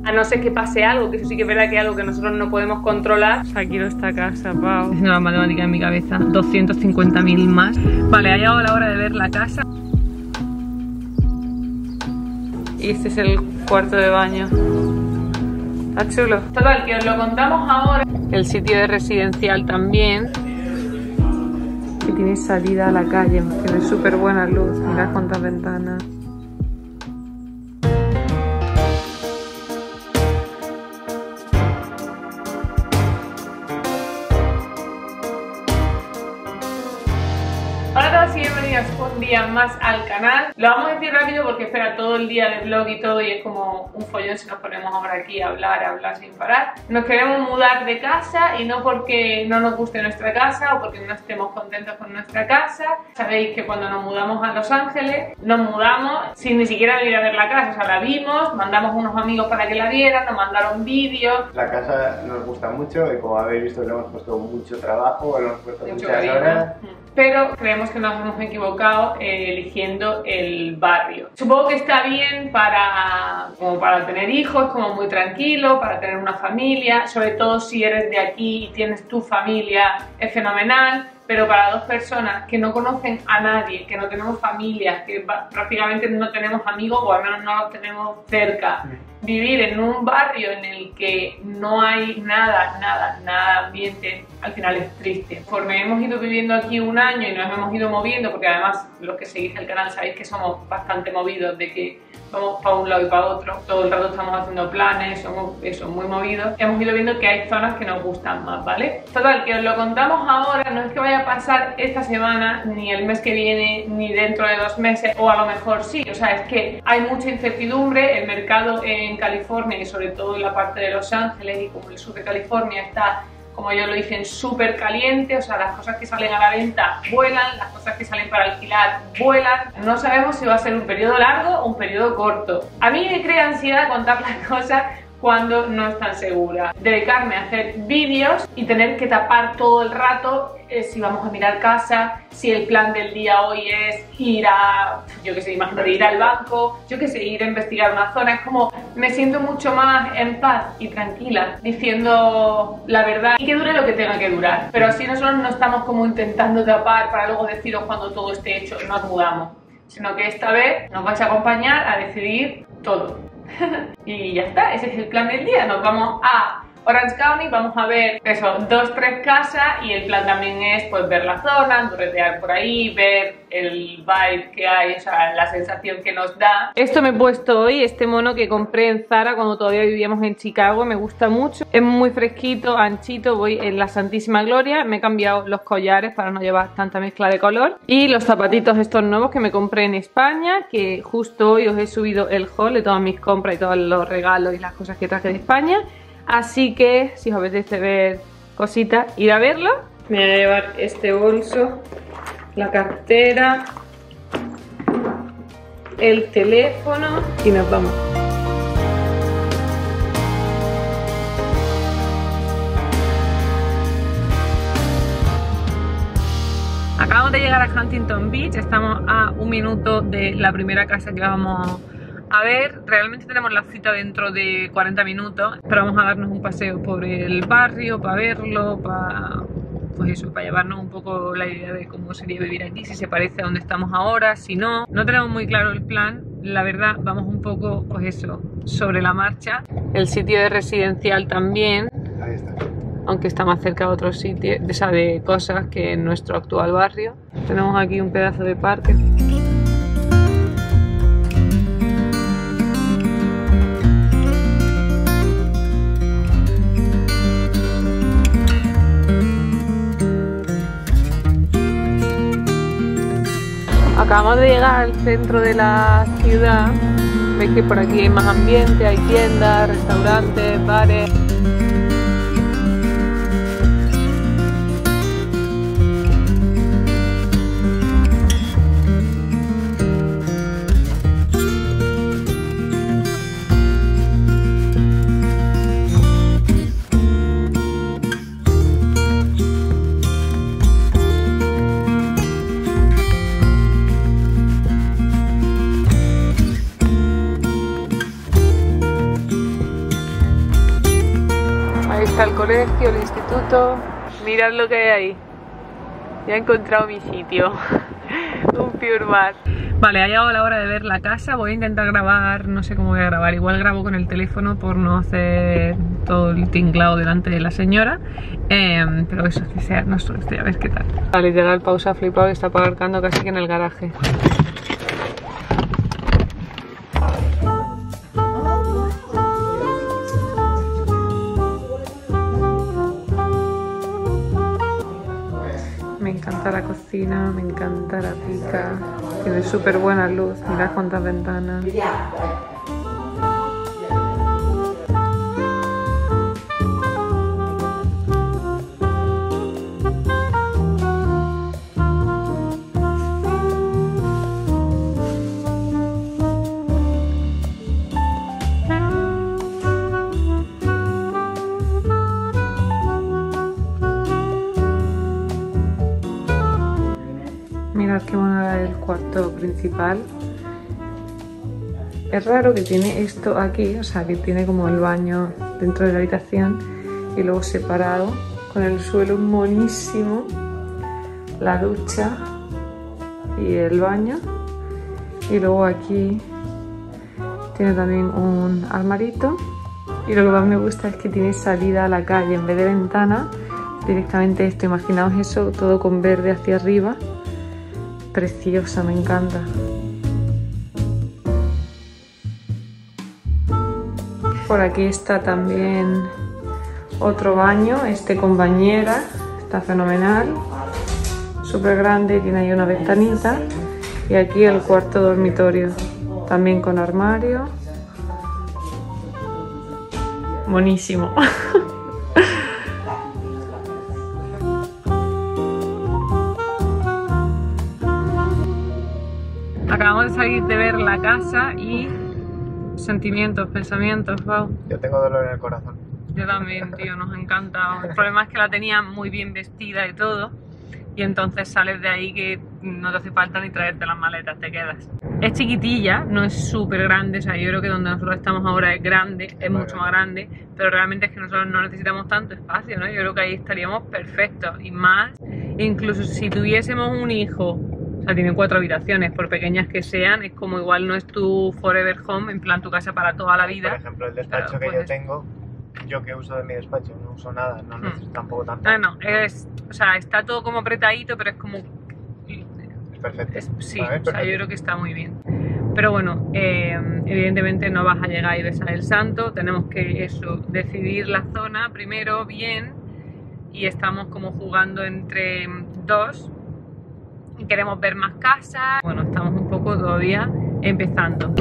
A no ser que pase algo, que eso sí que es verdad que es algo que nosotros no podemos controlar. O sea, quiero esta casa, Pau. Haciendo la matemática en mi cabeza. 250.000 más. Vale, ha llegado la hora de ver la casa. Y este es el cuarto de baño. Está chulo. Total, que os lo contamos ahora. El sitio de residencial también. Que tiene salida a la calle. Tiene súper buena luz. Mirad cuántas ventanas. Hola a todos y bienvenidos un día más al canal. Lo vamos a decir rápido porque espera todo el día de vlog y todo y es como un follón si nos ponemos ahora aquí a hablar sin parar. Nos queremos mudar de casa y no porque no nos guste nuestra casa o porque no estemos contentos con nuestra casa. Sabéis que cuando nos mudamos a Los Ángeles nos mudamos sin ni siquiera venir a ver la casa, o sea, la vimos, mandamos unos amigos para que la vieran, nos mandaron vídeos. La casa nos gusta mucho y como habéis visto le hemos puesto mucho trabajo, le hemos puesto Mucho muchas cariño. horas. Pero creemos que nos hemos equivocado eligiendo el barrio. Supongo que está bien como para tener hijos, como muy tranquilo, para tener una familia, sobre todo si eres de aquí y tienes tu familia, es fenomenal. Pero para dos personas que no conocen a nadie, que no tenemos familia, que prácticamente no tenemos amigos o al menos no los tenemos cerca, vivir en un barrio en el que no hay nada ambiente, al final es triste. Conforme hemos ido viviendo aquí un año y nos hemos ido moviendo, porque además los que seguís el canal sabéis que somos bastante movidos, de que vamos para un lado y para otro, todo el rato estamos haciendo planes, somos muy movidos, hemos ido viendo que hay zonas que nos gustan más, ¿vale? Total, que os lo contamos ahora, no es que vaya a pasar esta semana, ni el mes que viene, ni dentro de 2 meses, o a lo mejor sí, o sea, es que hay mucha incertidumbre, el mercado en California y sobre todo en la parte de Los Ángeles y como el sur de California está, como ellos lo dicen, súper caliente, o sea, las cosas que salen a la venta vuelan, las cosas que salen para alquilar vuelan. No sabemos si va a ser un periodo largo o un periodo corto. A mí me crea ansiedad contar las cosas cuando no están seguras. Dedicarme a hacer vídeos y tener que tapar todo el rato si vamos a mirar casa, si el plan del día hoy es ir a, yo qué sé, imagínate, ir al banco, yo qué sé, ir a investigar una zona. Es como, me siento mucho más en paz y tranquila diciendo la verdad y que dure lo que tenga que durar. Pero así nosotros no estamos como intentando tapar para luego deciros cuando todo esté hecho nos mudamos, sino que esta vez nos vais a acompañar a decidir todo. Y ya está, ese es el plan del día. Nos vamos a Orange County, vamos a ver eso, 2-3 casas y el plan también es pues ver la zona, andurretear por ahí, ver el vibe que hay, o sea, la sensación que nos da. Esto me he puesto hoy, este mono que compré en Zara cuando todavía vivíamos en Chicago, me gusta mucho, es muy fresquito, anchito, voy en la Santísima Gloria, me he cambiado los collares para no llevar tanta mezcla de color y los zapatitos estos nuevos que me compré en España, que justo hoy os he subido el haul de todas mis compras y todos los regalos y las cosas que traje de España. Así que, si os apetece ver cositas, ir a verlo. Me voy a llevar este bolso, la cartera, el teléfono y nos vamos. Acabamos de llegar a Huntington Beach, estamos a 1 minuto de la primera casa que vamos a ver. Realmente tenemos la cita dentro de 40 minutos, pero vamos a darnos un paseo por el barrio para verlo, pues eso, para llevarnos un poco la idea de cómo sería vivir aquí, si se parece a donde estamos ahora, si no. No tenemos muy claro el plan, la verdad, vamos un poco, pues eso, sobre la marcha. El sitio de residencial también, Ahí está. aunque está más cerca de otros sitios, de cosas que en nuestro actual barrio. Tenemos aquí un pedazo de parque. Acabamos de llegar al centro de la ciudad. Veis que por aquí hay más ambiente, hay tiendas, restaurantes, bares. al colegio, al instituto. Mirad lo que hay ahí. Ya he encontrado mi sitio. Un pure bar. Vale, ha llegado la hora de ver la casa. Voy a intentar grabar, no sé cómo voy a grabar. Igual grabo con el teléfono por no hacer todo el tinglado delante de la señora. Pero eso, que sea nuestro, a ver qué tal. Vale, llega el pausa flipado que está aparcando casi que en el garaje. Me encanta la cocina, me encanta la pica, tiene súper buena luz, mirad cuántas ventanas. Mirad qué buena es el cuarto principal. Es raro que tiene esto aquí, o sea que tiene como el baño dentro de la habitación y luego separado con el suelo monísimo, la ducha y el baño, y luego aquí tiene también un armarito, y lo que más me gusta es que tiene salida a la calle en vez de ventana, directamente esto. Imaginaos eso todo con verde hacia arriba. Preciosa, me encanta. Por aquí está también otro baño, este con bañera, está fenomenal, súper grande, tiene ahí una ventanita. Y aquí el cuarto dormitorio, también con armario, buenísimo. Acabamos de salir de ver la casa y sentimientos, pensamientos, wow. Yo tengo dolor en el corazón. Yo también, tío, nos encanta. El problema es que la tenía muy bien vestida y todo, y entonces sales de ahí que no te hace falta ni traerte las maletas, te quedas. Es chiquitilla, no es súper grande, o sea, yo creo que donde nosotros estamos ahora es grande, es mucho más grande, pero realmente es que nosotros no necesitamos tanto espacio, ¿no? Yo creo que ahí estaríamos perfectos, y más, incluso si tuviésemos un hijo. O sea, tiene 4 habitaciones, por pequeñas que sean, es como igual no es tu forever home, en plan tu casa para toda la vida. Por ejemplo, el despacho que yo tengo, yo que uso de mi despacho, no uso nada, no necesito tampoco tanto. No, o sea, está todo como apretadito, pero es como... Es perfecto. Sí, o sea, yo creo que está muy bien. Pero bueno, evidentemente no vas a llegar y besar el santo, tenemos que decidir la zona primero bien, y estamos como jugando entre dos. Queremos ver más casas. Bueno, estamos un poco todavía empezando.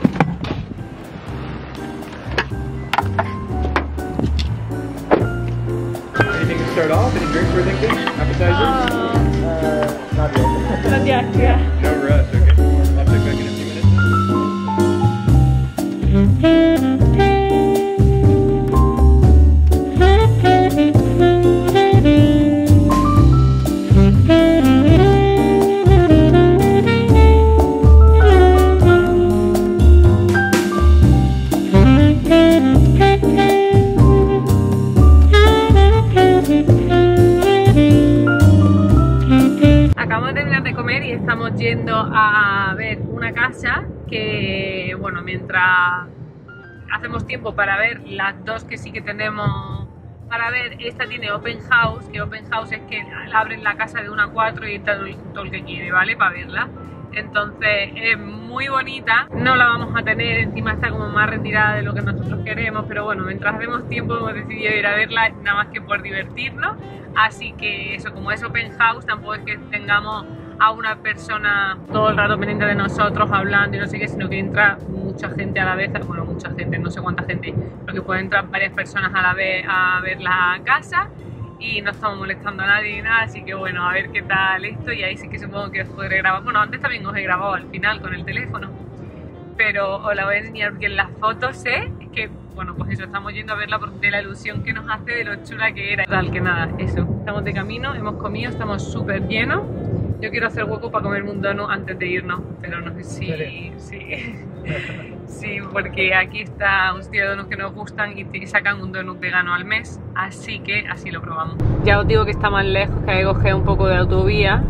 Anything to start off? Any drinks we're thinking? Appetizers? Not yet. Not yet, yeah. No rush, okay. I'll check back in a few minutes. Estamos yendo a ver una casa que, bueno, mientras hacemos tiempo para ver las dos que sí que tenemos para ver, esta tiene open house, que open house es que abren la casa de 1 a 4 y está todo el que quiere, ¿vale? Para verla. Entonces es muy bonita, no la vamos a tener, encima está como más retirada de lo que nosotros queremos, pero bueno, mientras hacemos tiempo hemos decidido ir a verla nada más que por divertirnos. Así que eso, como es open house, tampoco es que tengamos a una persona todo el rato pendiente de nosotros hablando y no sé qué, sino que entra mucha gente a la vez, bueno, mucha gente, no sé cuánta gente, pero que pueden entrar varias personas a la vez a ver la casa y no estamos molestando a nadie ni nada, así que bueno, a ver qué tal esto, y ahí sí que supongo que os podré grabar. Bueno, antes también os he grabado al final con el teléfono, pero os la voy a enseñar porque en las fotos es que, bueno, pues eso, estamos yendo a verla de la ilusión que nos hace de lo chula que era. Tal que nada, eso, estamos de camino, hemos comido, estamos súper llenos Yo quiero hacer hueco para comerme un donut antes de irnos, pero no sé si... Sí, porque aquí está un sitio de donuts que nos gustan y sacan un donut vegano al mes, así que así lo probamos. Ya os digo que está más lejos, que hay que coger un poco de autovía.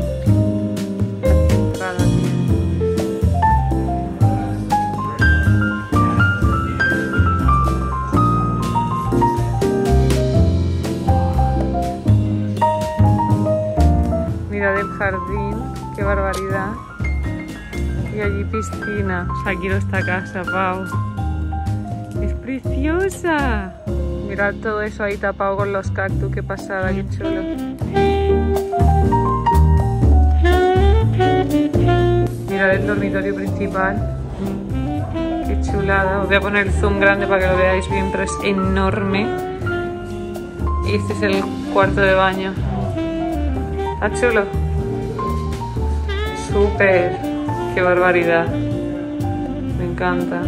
Mirad el jardín, qué barbaridad. Y allí piscina. O sea, quiero esta casa, Pau. ¡Es preciosa! Mirad todo eso ahí tapado con los cactus, qué pasada, qué chulo. Mirad el dormitorio principal. Qué chulada. Os voy a poner el zoom grande para que lo veáis bien, pero es enorme. Y este es el cuarto de baño. ¿Está chulo? ¡Súper! ¡Qué barbaridad! Me encanta.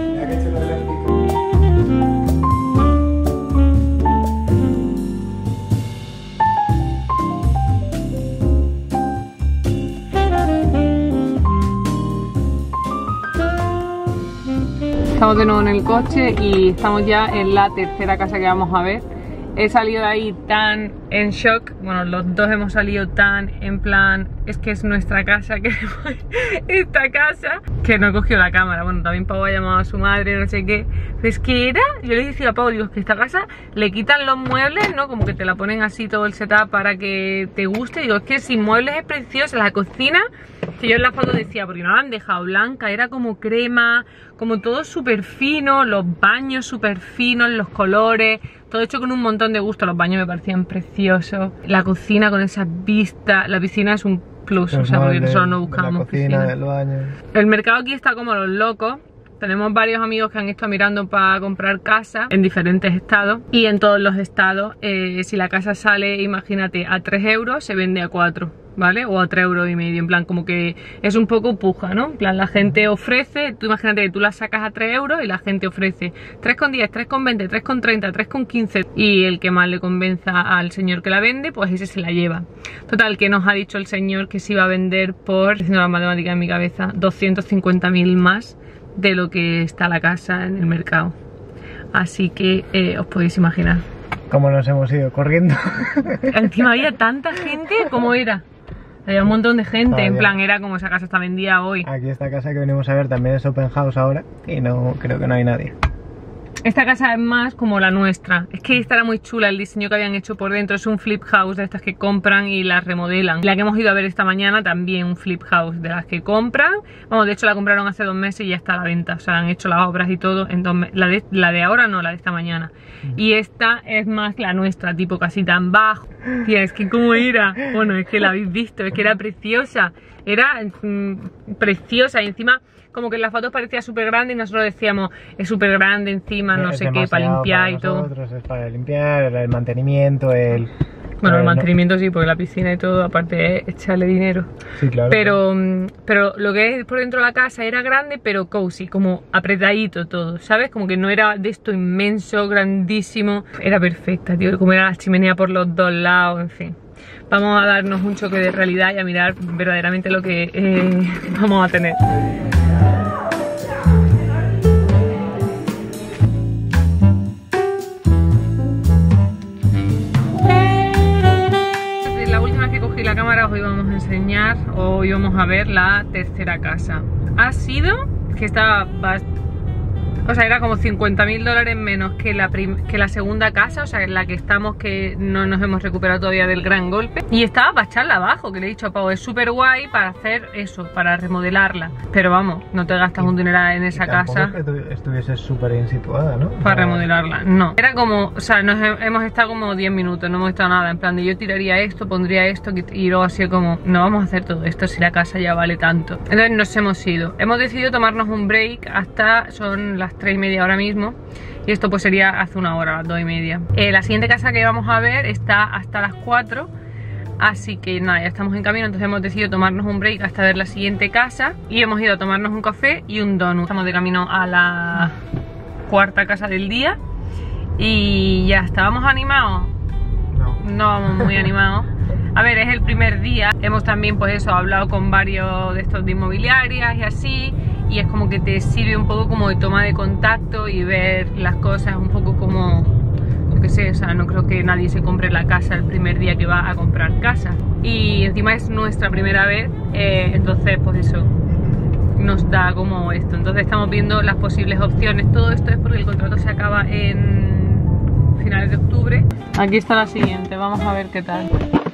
Estamos de nuevo en el coche y estamos ya en la tercera casa que vamos a ver. He salido de ahí tan en shock, bueno, los dos hemos salido tan en plan, es que es nuestra casa, queremos esta casa, que no he cogido la cámara. Bueno, también Pau ha llamado a su madre, no sé qué. Pues que era, yo le decía a Pau, digo, es que esta casa le quitan los muebles, ¿no? Como que te la ponen así todo el setup para que te guste. Digo, es que sin muebles es preciosa. La cocina, que yo en la foto decía, porque no la han dejado blanca, era como crema, como todo súper fino, los baños súper finos, los colores, todo hecho con un montón de gusto. Los baños me parecían preciosos. La cocina con esas vistas, la piscina es un plus, o sea, porque nosotros no buscábamos piscina. Del baño. El mercado aquí está como los locos. Tenemos varios amigos que han estado mirando para comprar casa en diferentes estados. Y en todos los estados, si la casa sale, imagínate, a 3 euros, se vende a 4, ¿vale? O a 3,5 euros. En plan, como que es un poco puja, ¿no? En plan, la gente ofrece, tú imagínate que tú la sacas a 3 euros y la gente ofrece 3,10, 3,20, 3,30, 3,15. Y el que más le convenza al señor que la vende, pues ese se la lleva. Total, que nos ha dicho el señor que se iba a vender por, haciendo la matemática en mi cabeza, 250.000 más de lo que está la casa en el mercado. Así que os podéis imaginar cómo nos hemos ido corriendo. Encima había tanta gente, como era. Había un montón de gente, en plan, era como esa casa está vendida hoy. Aquí esta casa que venimos a ver también es open house ahora y no creo que no hay nadie. Esta casa es más como la nuestra. Es que esta era muy chula, el diseño que habían hecho por dentro. Es un flip house de estas que compran y las remodelan. La que hemos ido a ver esta mañana también un flip house de las que compran. Vamos, de hecho la compraron hace 2 meses y ya está a la venta. O sea, han hecho las obras y todo en 2 meses. La de ahora no, la de esta mañana. Y esta es más la nuestra, tipo casi tan bajo. Tía, es que cómo era. Bueno, es que la habéis visto, es que era preciosa. Era preciosa y encima como que en las fotos parecía súper grande y nosotros decíamos, es súper grande encima, no sé qué, para limpiar y todo. Es para limpiar, el mantenimiento, el... Bueno, el mantenimiento sí, porque la piscina y todo, aparte es echarle dinero. Sí, claro. Pero lo que es por dentro de la casa era grande, pero cozy, como apretadito todo, ¿sabes? Como que no era de esto inmenso, grandísimo. Era perfecta, tío, como era la chimenea por los dos lados, en fin. Vamos a darnos un choque de realidad y a mirar verdaderamente lo que vamos a tener. La cámara os íbamos a enseñar o íbamos a ver la tercera casa. Ha sido que estaba o sea, era como 50.000 dólares menos que la segunda casa, o sea, en la que estamos, que no nos hemos recuperado todavía del gran golpe. Y estaba para echarla abajo, que le he dicho a Pau, es súper guay para hacer eso, para remodelarla. Pero vamos, no te gastas un dineral en esa casa. Es que estuviese súper bien situada, ¿no? Para remodelarla, no. Era como, o sea, hemos estado como 10 minutos, no hemos estado nada. En plan de yo tiraría esto, pondría esto, y luego así como, no vamos a hacer todo esto si la casa ya vale tanto. Entonces nos hemos ido. Hemos decidido tomarnos un break hasta, son las 3:30 ahora mismo. Y esto pues sería hace una hora, las 2:30. La siguiente casa que vamos a ver está hasta las 4. Así que nada, ya estamos en camino. Entonces hemos decidido tomarnos un break hasta ver la siguiente casa. Y hemos ido a tomarnos un café y un donut. Estamos de camino a la cuarta casa del día. Y ya estábamos animados. No vamos muy animados. A ver, es el primer día, hemos también pues eso, hablado con varios de estos de inmobiliarias y así, y es como que te sirve un poco como de toma de contacto y ver las cosas un poco como, yo qué sé, o sea, no creo que nadie se compre la casa el primer día que va a comprar casa. Y encima es nuestra primera vez, entonces pues eso, nos da como esto. Entonces estamos viendo las posibles opciones. Todo esto es porque el contrato se acaba en finales de octubre. Aquí está la siguiente, vamos a ver qué tal.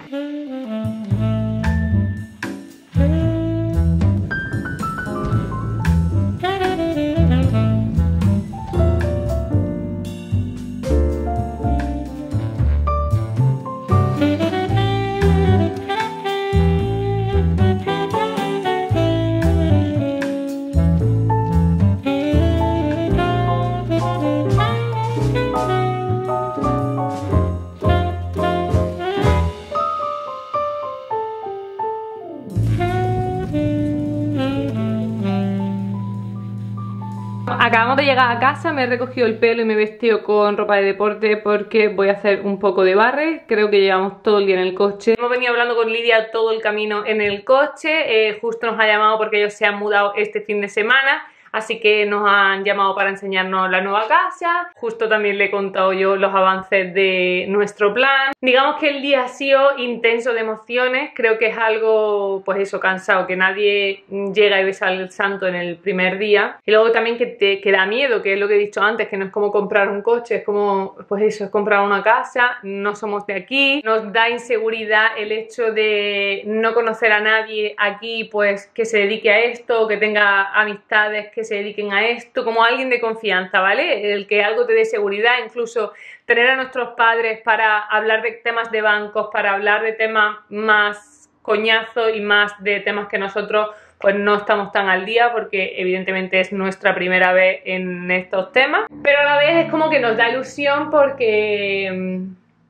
Acabamos de llegar a casa, me he recogido el pelo y me he vestido con ropa de deporte porque voy a hacer un poco de barre. Creo que llevamos todo el día en el coche. Hemos venido hablando con Lidia todo el camino en el coche, justo nos ha llamado porque ellos se han mudado este fin de semana. Así que nos han llamado para enseñarnos la nueva casa. Justo también le he contado yo los avances de nuestro plan. Digamos que el día ha sido intenso de emociones. Creo que es algo, pues eso, cansado, que nadie llega y besa al santo en el primer día. Y luego también que da miedo, que es lo que he dicho antes, que no es como comprar un coche, es como, pues eso, es comprar una casa. No somos de aquí. Nos da inseguridad el hecho de no conocer a nadie aquí, pues que se dedique a esto, que tenga amistades que se dediquen a esto, como alguien de confianza, ¿vale? El que algo te dé seguridad, incluso tener a nuestros padres para hablar de temas de bancos, para hablar de temas más coñazo y más de temas que nosotros pues no estamos tan al día porque evidentemente es nuestra primera vez en estos temas, pero a la vez es como que nos da ilusión porque,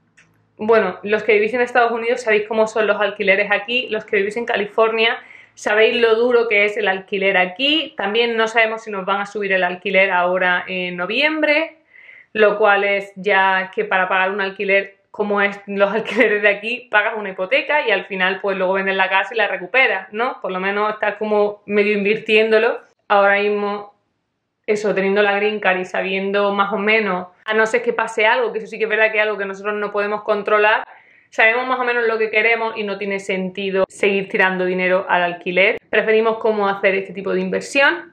bueno, los que vivís en Estados Unidos sabéis cómo son los alquileres aquí, los que vivís en California sabéis lo duro que es el alquiler aquí. También no sabemos si nos van a subir el alquiler ahora en noviembre, lo cual es ya que para pagar un alquiler como es los alquileres de aquí, pagas una hipoteca y al final pues luego vendes la casa y la recuperas, ¿no? Por lo menos estás como medio invirtiéndolo. Ahora mismo, eso, teniendo la green card y sabiendo más o menos, a no ser que pase algo, que eso sí que es verdad que es algo que nosotros no podemos controlar, sabemos más o menos lo que queremos y no tiene sentido seguir tirando dinero al alquiler. Preferimos cómo hacer este tipo de inversión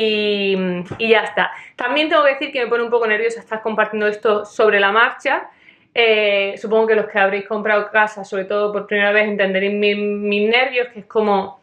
y ya está. También tengo que decir que me pone un poco nerviosa estar compartiendo esto sobre la marcha. Supongo que los que habréis comprado casa, sobre todo por primera vez, entenderéis mis nervios, que es como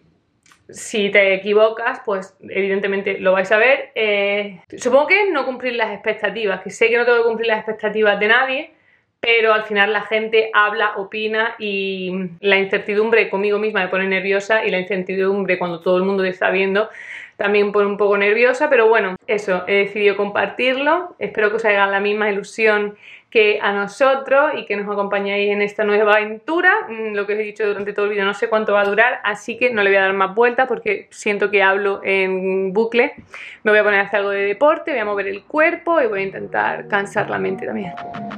si te equivocas, pues evidentemente lo vais a ver. Supongo que es no cumplir las expectativas, que sé que no tengo que cumplir las expectativas de nadie, pero al final la gente habla, opina y la incertidumbre conmigo misma me pone nerviosa y la incertidumbre cuando todo el mundo te está viendo también pone un poco nerviosa, pero bueno, eso, he decidido compartirlo. Espero que os haga la misma ilusión que a nosotros y que nos acompañéis en esta nueva aventura. Lo que os he dicho durante todo el vídeo no sé cuánto va a durar, así que no le voy a dar más vueltas porque siento que hablo en bucle. Me voy a poner a hacer algo de deporte, voy a mover el cuerpo y voy a intentar cansar la mente también.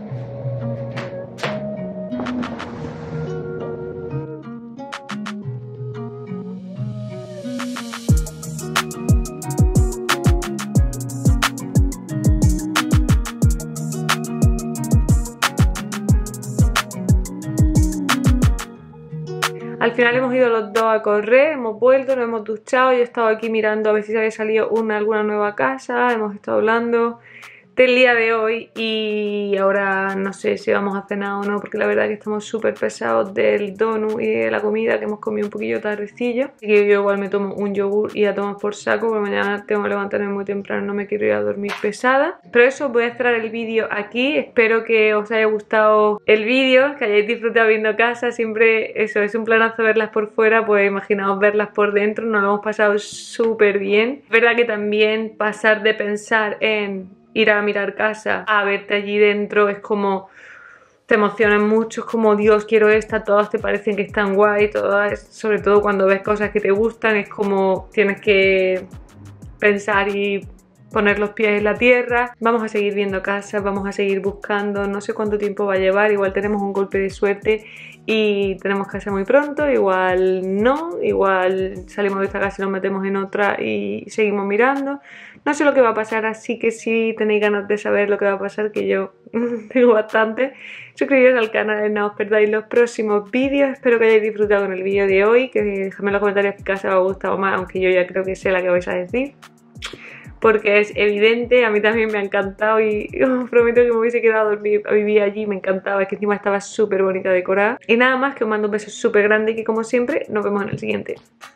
Al final hemos ido los dos a correr, hemos vuelto, nos hemos duchado, yo he estado aquí mirando a ver si se había salido alguna nueva casa, hemos estado hablando del día de hoy y ahora no sé si vamos a cenar o no porque la verdad es que estamos súper pesados del donut y de la comida que hemos comido un poquillo tardecillo. Así que yo igual me tomo un yogur y a tomar por saco porque mañana tengo que levantarme muy temprano, no me quiero ir a dormir pesada. Pero eso, voy a cerrar el vídeo aquí, espero que os haya gustado el vídeo, que hayáis disfrutado viendo casa. Siempre eso, es un planazo verlas por fuera, pues imaginaos verlas por dentro, nos lo hemos pasado súper bien. Es verdad que también pasar de pensar en ir a mirar casa a verte allí dentro es como te emocionan mucho, es como Dios, quiero esta, todas te parecen que están guay, todas, sobre todo cuando ves cosas que te gustan, es como tienes que pensar y poner los pies en la tierra. Vamos a seguir viendo casas, vamos a seguir buscando, no sé cuánto tiempo va a llevar, igual tenemos un golpe de suerte y tenemos casa muy pronto, igual no, igual salimos de esta casa y nos metemos en otra y seguimos mirando. No sé lo que va a pasar, así que si tenéis ganas de saber lo que va a pasar, que yo tengo bastante, suscribiros al canal, no os perdáis los próximos vídeos. Espero que hayáis disfrutado con el vídeo de hoy, que dejadme en los comentarios qué casa os ha gustado más, aunque yo ya creo que sé la que vais a decir, porque es evidente, a mí también me ha encantado y os prometo que me hubiese quedado a vivir allí, me encantaba, es que encima estaba súper bonita decorada. Y nada más, que os mando un beso súper grande y que como siempre nos vemos en el siguiente.